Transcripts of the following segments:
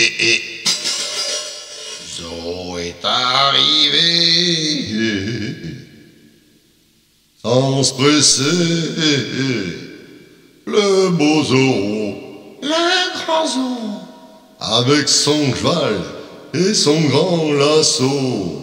Zorro est arrivé sans se presser, le beau Zorro, le grand Zorro, avec son cheval et son grand lasso.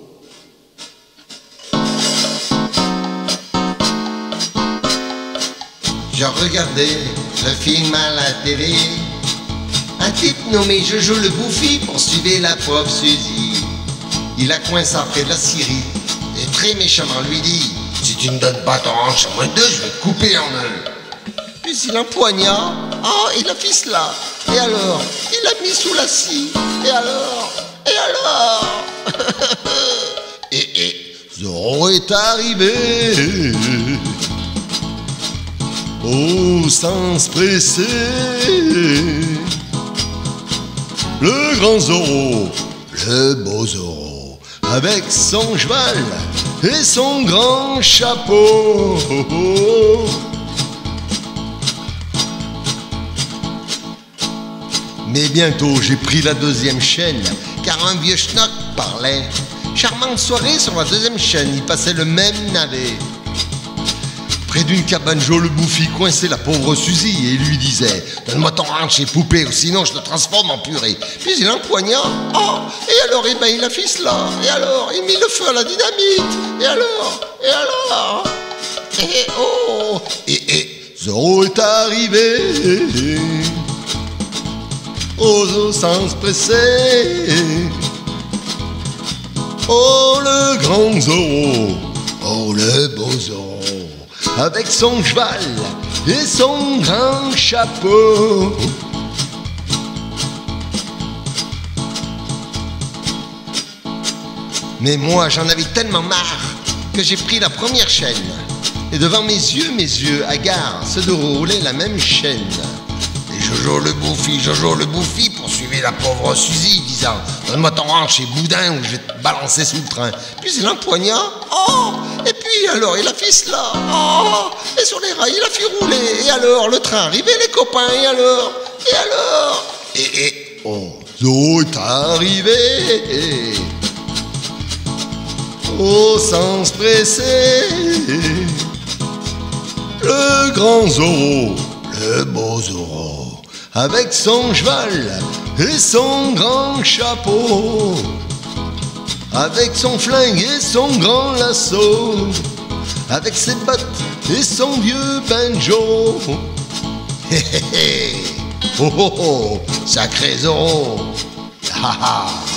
Je regardais le film à la télé. Un type nommé Jojo le Bouffi poursuivait la pauvre Suzy. Il a coincé près de la scierie et très méchamment lui dit: si tu ne donnes pas ton hanche à moins de deux, je vais te couper en deux. Puis il empoigna, il la ficela. Et alors, il l'a mis sous la scie. Et alors Zorro est arrivé. Oh, sans se presser, le grand Zorro, le beau Zorro, avec son cheval et son grand chapeau. Mais bientôt j'ai pris la deuxième chaîne, car un vieux schnock parlait. Charmante soirée sur la deuxième chaîne, il passait le même navet. Près d'une cabane, Joe le Bouffi coinçait la pauvre Suzy et lui disait: donne-moi ton hanche et poupée, ou sinon je te transforme en purée. Puis il empoigna, et alors, il la ficela, et alors, il mit le feu à la dynamite, et alors, Zorro est arrivé, sans se presser, oh le grand Zorro, oh le beau Zorro, avec son cheval et son grand chapeau. Mais moi j'en avais tellement marre que j'ai pris la première chaîne. Et devant mes yeux, hagards, se déroulait la même chaîne. Et Jojo le Bouffi poursuivait la pauvre Suzy, disant: donne-moi ton hanche et boudin ou je vais te balancer sous le train. Puis il empoigna, et puis alors il a ficela, et sur les rails il a fait rouler. Et alors le train arrivait les copains, et alors, Zorro est arrivé, sans se presser, le grand Zorro, le beau Zorro, avec son cheval et son grand chapeau, avec son flingue et son grand lasso, avec ses bottes et son vieux banjo. Sacré Zorro,